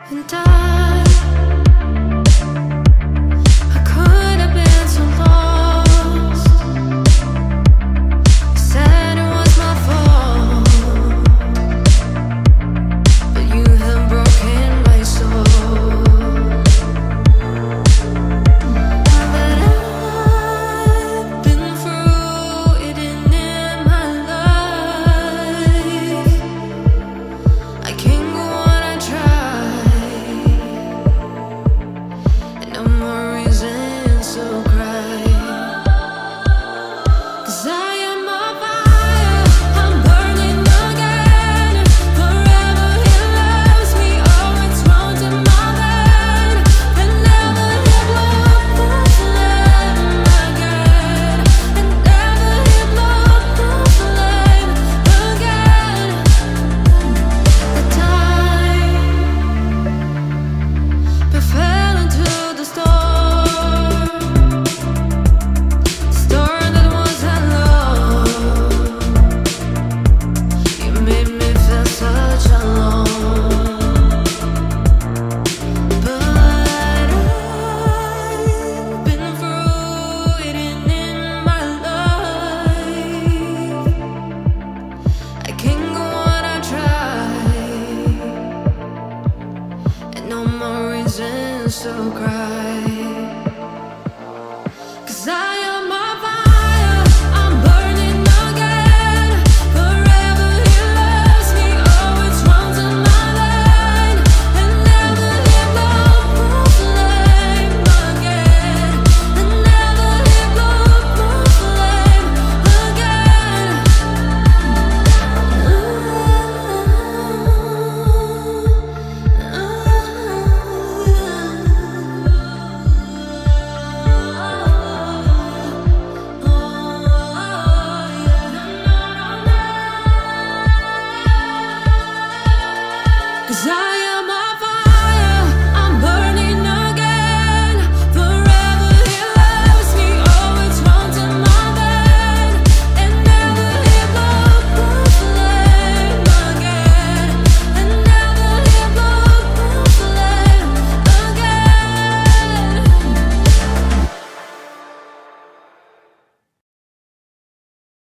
And I could have been so lost. You said it was my fault, but you have broken my soul. But I've been through it in my life. I can't go on, I try, and no more reasons to cry. 'Cause I am on fire, I'm burning again. Forever he loves me, oh it's runs in my veins. And never he'll block the flame again. And never he'll block the flame again. The time we fell into the storm, the storm that wasn't love. You made me feel such alone. But I've been through it in my life. I can't go on, I try, and no more reasons to cry.